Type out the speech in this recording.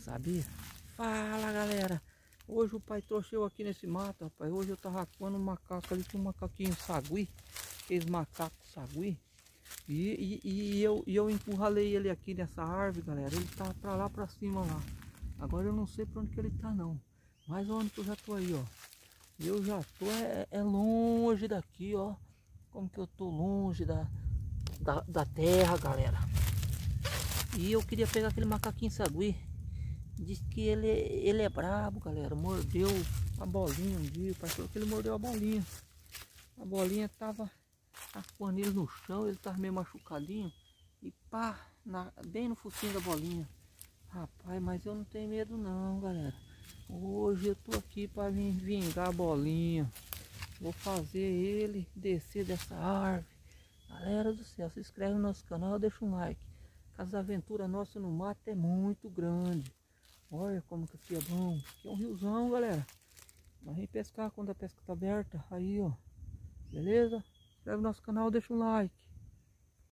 Sabia? Fala, galera. Hoje o pai trouxe eu aqui nesse mato, rapaz. Hoje eu tava arrancando um macaco ali, tinha um macaquinho sagui, aqueles macacos sagui. E eu encurralei ele aqui nessa árvore, galera. Ele tá pra lá, pra cima lá. Agora eu não sei pra onde que ele tá não. Mas onde que eu já tô aí, ó. Eu já tô longe daqui, ó. Como que eu tô longe da terra, galera. E eu queria pegar aquele macaquinho sagui. Diz que ele é brabo, galera. Mordeu a bolinha um dia. O pai falou que ele mordeu a bolinha. A bolinha tava raspando ele no chão. Ele tava meio machucadinho. E pá, bem no focinho da bolinha. Rapaz, mas eu não tenho medo não, galera. Hoje eu tô aqui para vir vingar a bolinha. Vou fazer ele descer dessa árvore. Galera do céu, se inscreve no nosso canal, deixa um like. As aventuras nossas no mato é muito grande. Olha como que aqui é bom. Aqui é um riozão, galera. Nós vamos pescar quando a pesca tá aberta. Aí, ó. Beleza? Se inscreve no nosso canal, deixa um like.